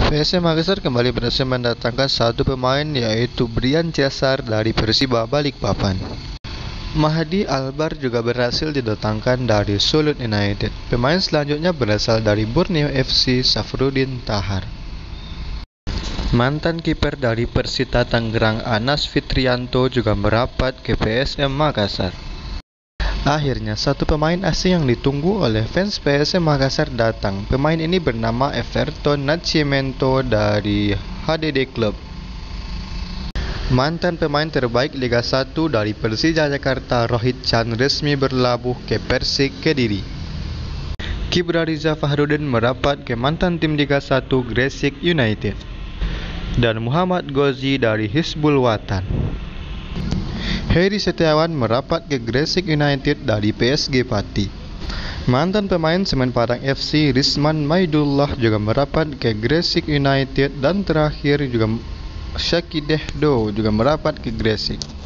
PSM Makassar kembali berhasil mendatangkan satu pemain, yaitu Brian Cesar dari Persiba Balikpapan. Mahdi Albar juga berhasil didatangkan dari Sulut United. Pemain selanjutnya berasal dari Borneo FC, Safrudin Tahar. Mantan kiper dari Persita Tangerang, Anas Fitrianto, juga merapat ke PSM Makassar. Akhirnya, satu pemain asing yang ditunggu oleh fans PSM Makassar datang. Pemain ini bernama Everton Nascimento dari HDD Club. Mantan pemain terbaik Liga 1 dari Persija Jakarta, Rohit Chan, resmi berlabuh ke Persik Kediri. Kibra Riza Fahrudin merapat ke mantan tim Liga 1 Gresik United. Dan Muhammad Gozi dari Hizbul Watan. Heri Setiawan merapat ke Gresik United dari PSG Pati. Mantan pemain Semen Padang FC Risman Maidullah juga merapat ke Gresik United, dan terakhir juga Syakidehdo juga merapat ke Gresik.